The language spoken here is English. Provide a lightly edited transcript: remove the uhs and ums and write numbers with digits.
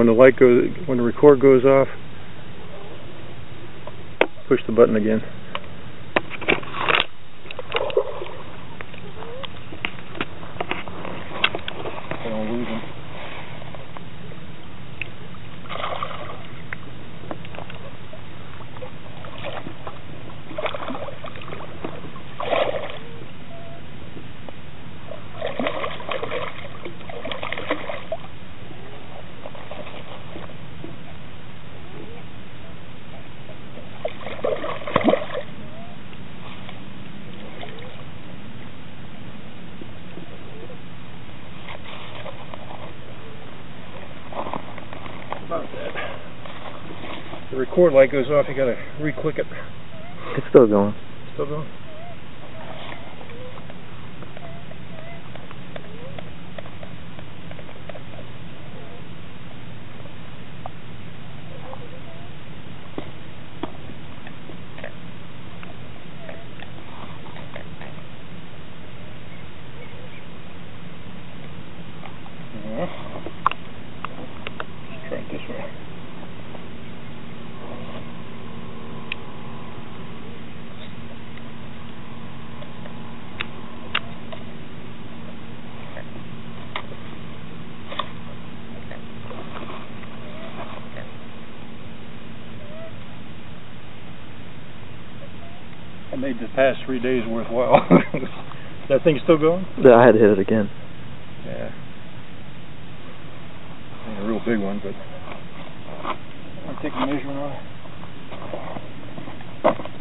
when the record goes off, push the button again. I don't lose them. About that. The record light goes off, you gotta re-click it. It's still going. Still going? Yeah. Let's try it this way. I made the past 3 days worthwhile. That thing still going? Yeah, I had to hit it again. Yeah. Ain't a real big one, but I'll take a measurement on it.